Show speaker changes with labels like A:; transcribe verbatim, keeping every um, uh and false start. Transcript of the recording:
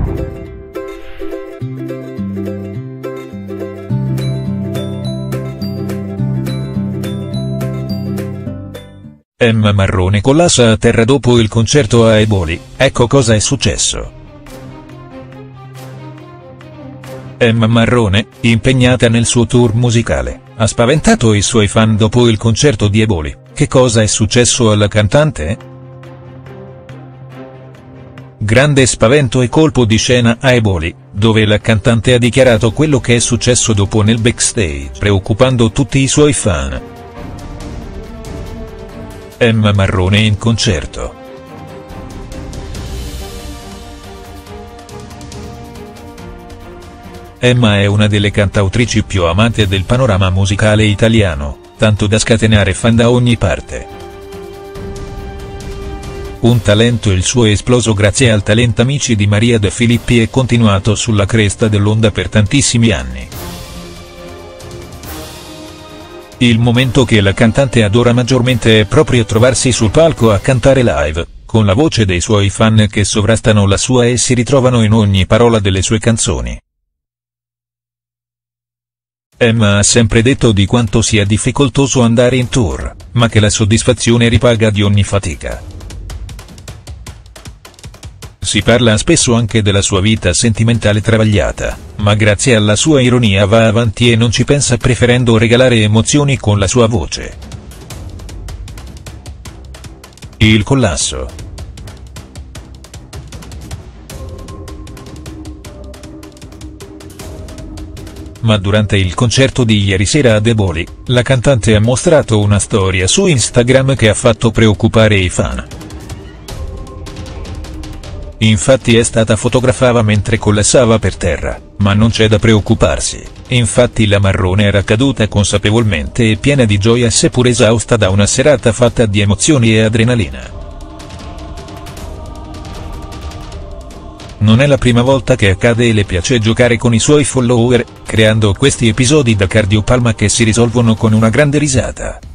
A: Emma Marrone collassa a terra dopo il concerto a Eboli, ecco cosa è successo. Emma Marrone, impegnata nel suo tour musicale, ha spaventato i suoi fan dopo il concerto di Eboli. Che cosa è successo alla cantante? Grande spavento e colpo di scena a Eboli, dove la cantante ha dichiarato quello che è successo dopo nel backstage, preoccupando tutti i suoi fan. Emma Marrone in concerto. Emma è una delle cantautrici più amate del panorama musicale italiano, tanto da scatenare fan da ogni parte. Un talento il suo esploso grazie al talento Amici di Maria De Filippi e continuato sulla cresta dell'onda per tantissimi anni. Il momento che la cantante adora maggiormente è proprio trovarsi sul palco a cantare live, con la voce dei suoi fan che sovrastano la sua e si ritrovano in ogni parola delle sue canzoni. Emma ha sempre detto di quanto sia difficoltoso andare in tour, ma che la soddisfazione ripaga di ogni fatica. Si parla spesso anche della sua vita sentimentale travagliata, ma grazie alla sua ironia va avanti e non ci pensa, preferendo regalare emozioni con la sua voce. Il collasso. Ma durante il concerto di ieri sera ad Eboli, la cantante ha mostrato una storia su Instagram che ha fatto preoccupare i fan. Infatti è stata fotografata mentre collassava per terra, ma non c'è da preoccuparsi, infatti la Marrone era caduta consapevolmente e piena di gioia seppur esausta da una serata fatta di emozioni e adrenalina. Non è la prima volta che accade e le piace giocare con i suoi follower, creando questi episodi da cardiopalma che si risolvono con una grande risata.